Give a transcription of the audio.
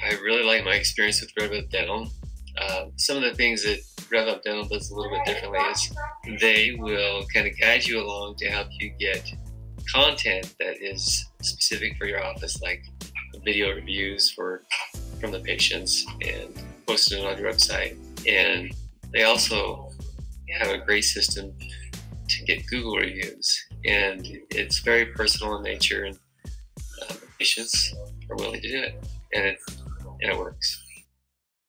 I really like my experience with RevUp Dental. Some of the things that RevUp Dental does a little bit differently is they will kind of guide you along to help you get content that is specific for your office, like video reviews from the patients and posting it on your website. And they also have a great system to get Google reviews, and it's very personal in nature, and the patients are willing to do it, and it works.